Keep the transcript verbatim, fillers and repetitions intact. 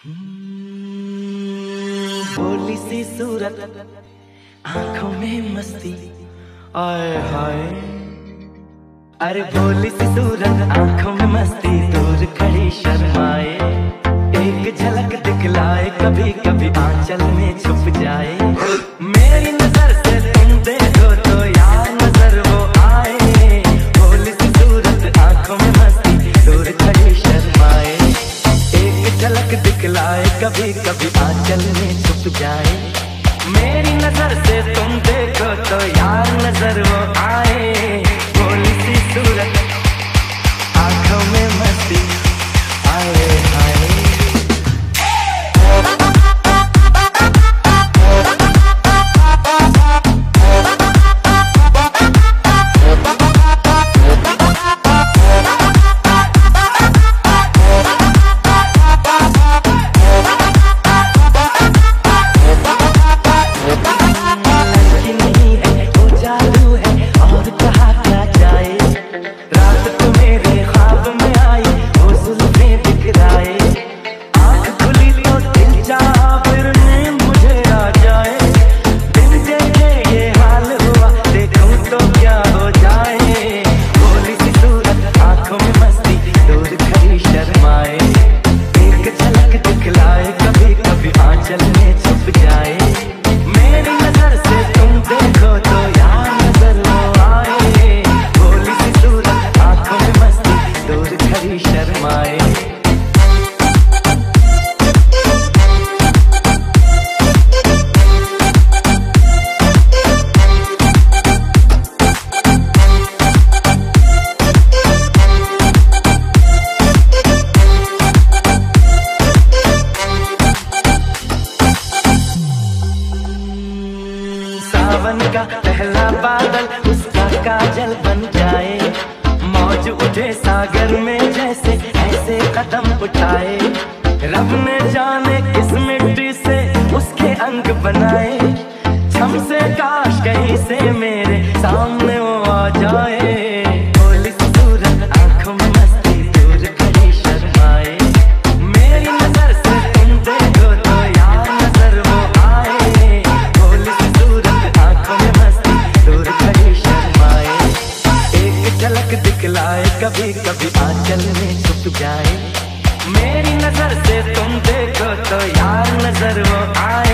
भोली सी सूरत, आंखों में मस्ती, आए हाय। अरे भोली सी सूरत, आंखों में मस्ती, दूर खड़ी शर्माए, एक झलक दिखलाए, कभी कभी आंचल में छुप जाए। मेरी नजर से तुम देखो तो यार नजर वो आए। भोली सी सूरत, आंखों में मस्ती, दूर खड़ी शर्माए, एक झलक दिखलाए, कभी कभी आंचल में छुप जाए। मेरी नजर से तुम देखो तो यार नजर वो आए। भोली सी सूरत, आंखों में मस्ती, आए हाय। सावन का पहला बादल उसका काजल बन जाए, मौज उठे सागर में जैसे ऐसे कदम उठाए। रब ने जाने किस मिट्टी से उसके अंग बनाए, छम से काश कहीं से मेरे सामने वो आ जाए। भोली सी सूरत, आंखों में मस्ती, दूर खड़ी शर्माए, मेरी नजर से तुम देखो तो यार नजर वो आए। भोली सी सूरत, आंखों में मस्ती, दूर खड़ी शर्माए, एक झलक दिखलाए, कभी कभी आंचल में छुप जाए। मेरी नजर से तुम देखो तो यार नजर वो आए।